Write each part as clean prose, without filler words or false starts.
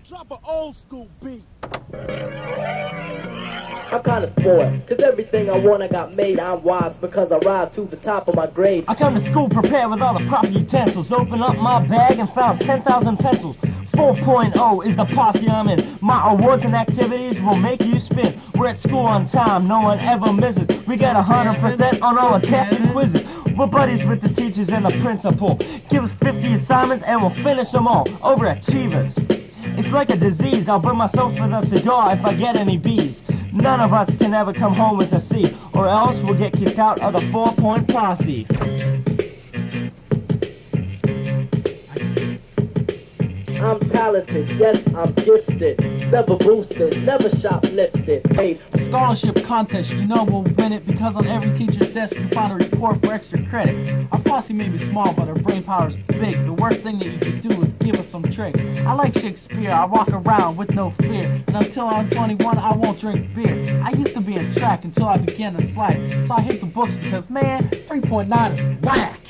Drop an old school beat. I'm kinda spoiled, cause everything I want I got made. I'm wise because I rise to the top of my grade. I come to school prepared with all the proper utensils. Open up my bag and found 10,000 pencils. 4.0 is the posse I'm in. My awards and activities will make you spin. We're at school on time, no one ever misses. We get 100% on all the tests and quizzes. We're buddies with the teachers and the principal. Give us 50 assignments and we'll finish them all. Overachievers. It's like a disease. I'll burn myself with a cigar if I get any B's. None of us can ever come home with a C, or else we'll get kicked out of the 4-point posse. I'm talented, yes, I'm gifted. Never boosted, never shoplifted. Hey, A scholarship contest, you know we'll win it, because on every teacher's desk you find a report for extra credit. Our posse may be small, but our brain power's big. The worst thing that you can do is give us some trick. I like Shakespeare, I walk around with no fear. And until I'm 21, I won't drink beer. I used to be in track until I began to slide. So I hit the books because, man, 3.9 is whack.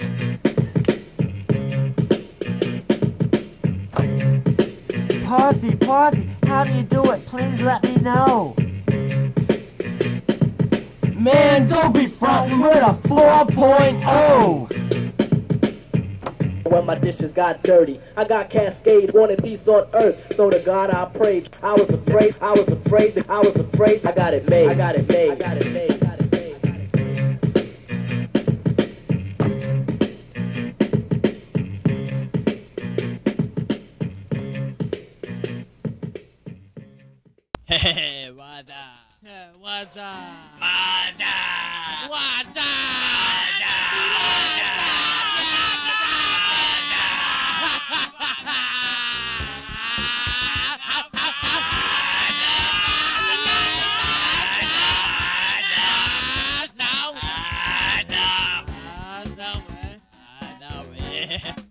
Posse, how do you do it? Please let me know. Man, don't be frontin', we're a 4.0. when my dishes got dirty, I got Cascade, wanted peace on earth. So to God I prayed. I was afraid, I got it made, I got it made, I got it made. Hey, what's up? Hey, what's up? What's up? What's up?